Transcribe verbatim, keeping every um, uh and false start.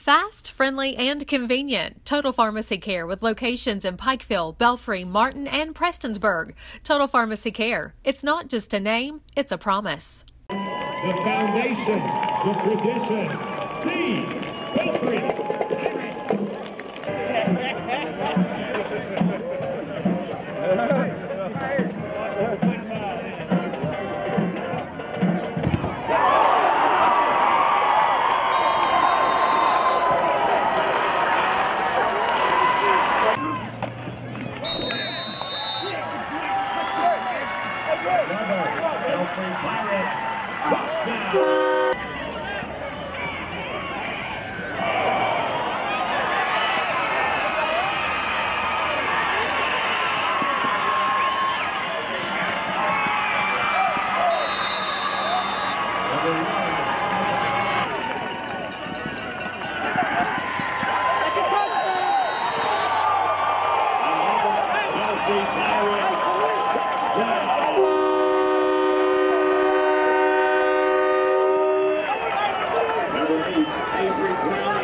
Fast, friendly, and convenient. Total Pharmacy Care with locations in Pikeville, Belfry, Martin, and Prestonsburg. Total Pharmacy Care. It's not just a name, it's a promise. The foundation, the tradition, the Belfry Pirates, touchdown! Avery Brown.